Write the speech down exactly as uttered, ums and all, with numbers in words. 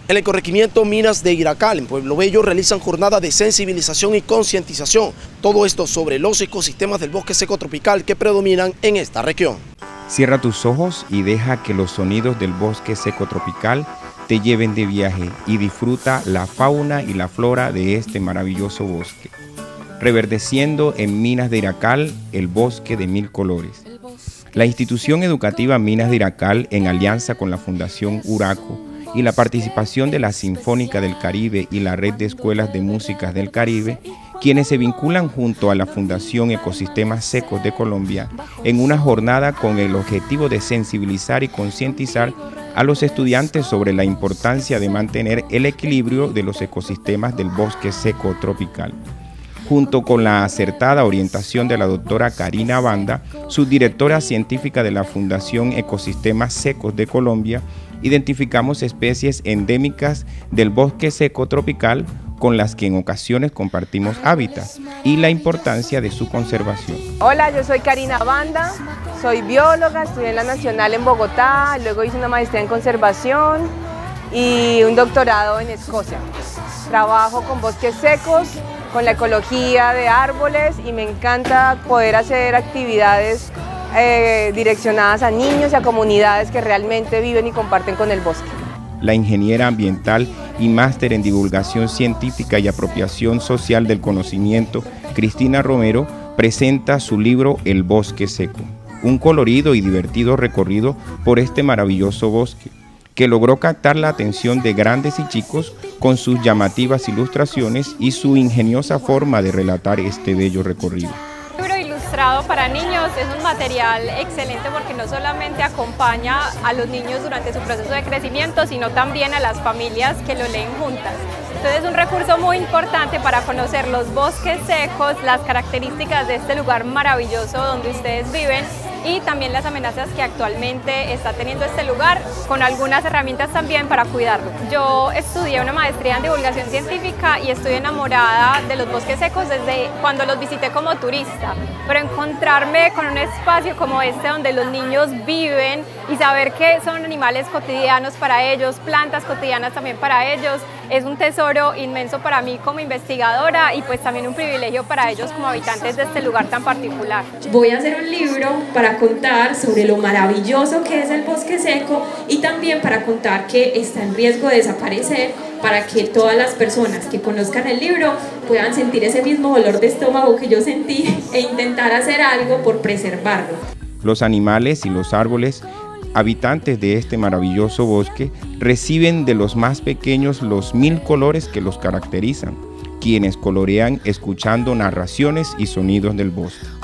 En el corregimiento Minas de Iracal, en Pueblo Bello, realizan jornada de sensibilización y concientización. Todo esto sobre los ecosistemas del bosque seco tropical que predominan en esta región. Cierra tus ojos y deja que los sonidos del bosque seco tropical te lleven de viaje y disfruta la fauna y la flora de este maravilloso bosque. Reverdeciendo en Minas de Iracal, el bosque de mil colores. La institución educativa Minas de Iracal, en alianza con la Fundación Uraco y la participación de la Sinfónica del Caribe y la Red de Escuelas de Músicas del Caribe, quienes se vinculan junto a la Fundación Ecosistemas Secos de Colombia en una jornada con el objetivo de sensibilizar y concientizar a los estudiantes sobre la importancia de mantener el equilibrio de los ecosistemas del bosque seco tropical. Junto con la acertada orientación de la doctora Karina Banda, subdirectora científica de la Fundación Ecosistemas Secos de Colombia, identificamos especies endémicas del bosque seco tropical con las que en ocasiones compartimos hábitat y la importancia de su conservación. Hola, yo soy Karina Banda, soy bióloga, estudié en la Nacional en Bogotá, luego hice una maestría en conservación y un doctorado en Escocia. Trabajo con bosques secos, con la ecología de árboles y me encanta poder hacer actividades eh, direccionadas a niños y a comunidades que realmente viven y comparten con el bosque. La ingeniera ambiental y máster en divulgación científica y apropiación social del conocimiento, Cristina Romero, presenta su libro El bosque seco, un colorido y divertido recorrido por este maravilloso bosque, que logró captar la atención de grandes y chicos con sus llamativas ilustraciones y su ingeniosa forma de relatar este bello recorrido. El libro ilustrado para niños es un material excelente porque no solamente acompaña a los niños durante su proceso de crecimiento, sino también a las familias que lo leen juntas. Entonces es un recurso muy importante para conocer los bosques secos, las características de este lugar maravilloso donde ustedes viven y también las amenazas que actualmente está teniendo este lugar, con algunas herramientas también para cuidarlo. Yo estudié una maestría en divulgación científica y estoy enamorada de los bosques secos desde cuando los visité como turista, pero encontrarme con un espacio como este donde los niños viven y saber que son animales cotidianos para ellos, plantas cotidianas también para ellos, es un tesoro inmenso para mí como investigadora y pues también un privilegio para ellos como habitantes de este lugar tan particular. Voy a hacer un libro para contar sobre lo maravilloso que es el bosque seco y también para contar que está en riesgo de desaparecer, para que todas las personas que conozcan el libro puedan sentir ese mismo dolor de estómago que yo sentí e intentar hacer algo por preservarlo. Los animales y los árboles habitantes de este maravilloso bosque reciben de los más pequeños los mil colores que los caracterizan, quienes colorean escuchando narraciones y sonidos del bosque.